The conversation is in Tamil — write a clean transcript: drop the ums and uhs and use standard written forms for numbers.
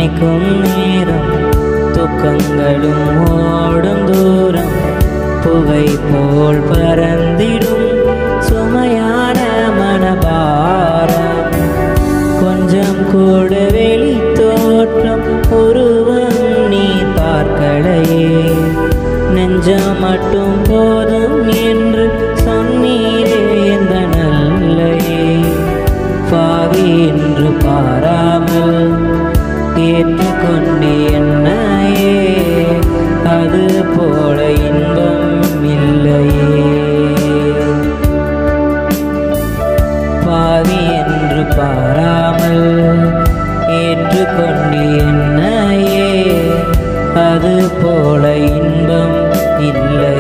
நினைக்கும் நேரம் துக்கங்களும் ஓடும் தூரம் புகை போல் பறந்திடும் சுமையான மனபாரம் கொஞ்சம் கூட வெளி தோற்றம் உருவம் நீ பார்க்கலையே நெஞ்சம் மட்டும் போதும் என்று சொன்னீரே எந்த நல்லையே பாவி என்று பாராமல் ஏற்றுக்கொண்டு என்னையே அது போல இன்பம் இல்லையே பாவி என்று பாராமல் ஏற்றுக்கொண்டு என்னையே அது போல இன்பம் இல்லை.